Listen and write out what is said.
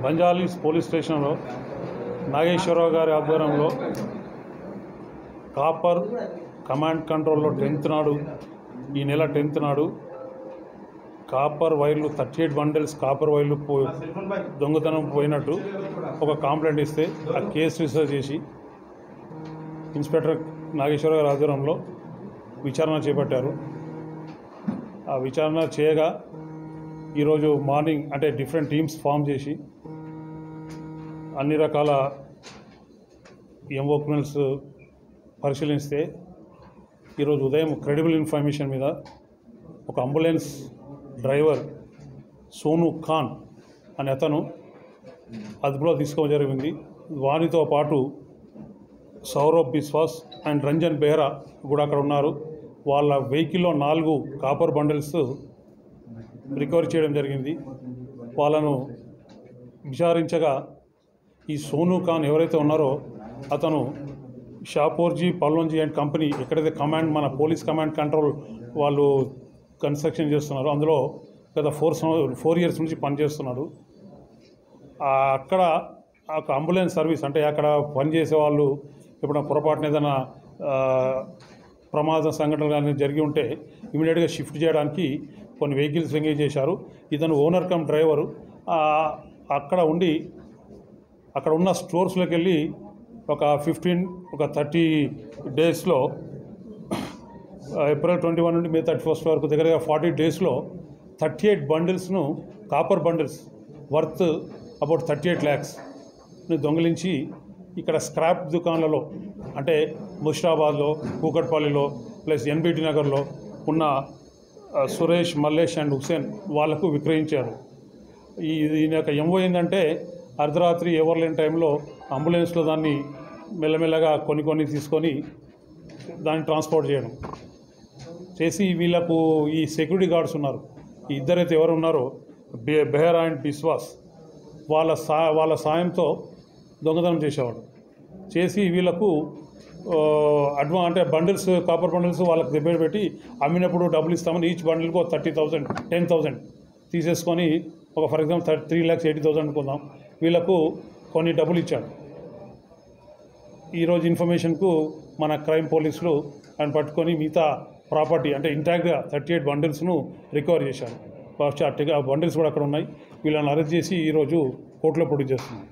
Banjara Hills police స్టేషన్లో నాగేశ్వరరావు గారి ఆధ్వర్యంలో కాపర్ కమాండ్ కంట్రోల్లో 10th నాడు ఈ నెల 10th నాడు కాపర్ వైర్లు 38 బండిల్స్ కాపర్ వైర్లు దొంగతనం పోయినట్టు ఒక కంప్లైంట్ ఇస్తే ఆ కేసు రిజిస్టర్ చేసి ఇన్స్పెక్టర్ నాగేశ్వరరావు గారి ఆధ్వర్యంలో విచారణ చేపట్టారు. ఆ విచారణ చేయగా ఈరోజు మార్నింగ్ అంటే డిఫరెంట్ టీమ్స్ ఫామ్ చేసి అన్ని రకాల ఎంఓక్యుమెంట్స్ పరిశీలిస్తే ఈరోజు ఉదయం క్రెడిబుల్ ఇన్ఫర్మేషన్ మీద ఒక అంబులెన్స్ డ్రైవర్ సోను ఖాన్ అనే అతను అదుపులో తీసుకోవడం జరిగింది. వారితో పాటు సౌరబ్ బిస్వాస్ అండ్ రంజన్ బెహ్రా కూడా అక్కడ ఉన్నారు. వాళ్ళ వెహికల్లో 4 కాపర్ బండిల్స్ రికవర్ చేయడం జరిగింది. వాళ్ళను విచారించగా ఈ సోను ఖాన్ ఎవరైతే ఉన్నారో అతను షాపూర్జీ పల్లోంజీ అండ్ కంపెనీ ఎక్కడైతే మన పోలీస్ కమాండ్ కంట్రోల్ వాళ్ళు కన్స్ట్రక్షన్ చేస్తున్నారు అందులో గత 4 years నుంచి పనిచేస్తున్నాడు. అక్కడ ఒక అంబులెన్స్ సర్వీస్ అంటే అక్కడ పనిచేసే వాళ్ళు ఎప్పుడైనా పొరపాటున ఏదైనా ప్రమాద సంఘటనలు కానీ జరిగి ఉంటే ఇమీడియట్గా షిఫ్ట్ చేయడానికి కొన్ని వెహికల్స్ ఎంగేజ్ చేశారు. ఇతను ఓనర్ కమ్ డ్రైవరు అక్కడ ఉన్న స్టోర్స్లోకి వెళ్ళి ఒక 30 డేస్లో April 21 నుండి May 31 వరకు దగ్గరగా 40 డేస్లో 38 బండిల్స్ను కాపర్ బండిల్స్ వర్త్ అబౌట్ 38 lakhsని దొంగిలించి ఇక్కడ స్క్రాప్ దుకాణాలలో అంటే ముషిరాబాద్లో, కూకట్పల్లిలో ప్లస్ NBT నగర్లో ఉన్న సురేష్, మల్లేష్ అండ్ హుసేన్ వాళ్లకు విక్రయించారు. దీని యొక్క ఎంఓ ఏంటంటే అర్ధరాత్రి ఎవరు లేని టైంలో అంబులెన్స్లో దాన్ని మెల్లమెల్లగా కొన్ని తీసుకొని దాన్ని ట్రాన్స్పోర్ట్ చేయడం చేసి వీళ్ళకు ఈ సెక్యూరిటీ గార్డ్స్ ఉన్నారు. ఈ ఇద్దరైతే ఎవరు ఉన్నారో బెహ్రా అండ్ బిస్వాస్ వాళ్ళ సాయంతో దొంగతనం చేసి వీళ్ళకు అంటే బండిల్స్ కాపర్ బండిల్స్ వాళ్ళకి దగ్గర పెట్టి అమ్మినప్పుడు డబ్బులు ఇస్తామని ఈచ్ బండిల్కు 30,000 10,000 తీసేసుకొని ఒక ఫర్ ఎగ్జాంపుల్ 3,80,000 అనుకుందాం వీళ్ళకు కొన్ని డబ్బులు ఇచ్చాడు. ఈరోజు ఇన్ఫర్మేషన్కు మన క్రైమ్ పోలీసులు ఆయన పట్టుకొని మిగతా ప్రాపర్టీ అంటే ఇంటాక్ట్గా 38 బండిల్స్ను రికవర్ చేశారు. ఆ బండిల్స్ కూడా అక్కడ ఉన్నాయి. వీళ్ళని అరెస్ట్ చేసి ఈరోజు కోర్టులో ప్రొడ్యూస్ చేస్తున్నాం.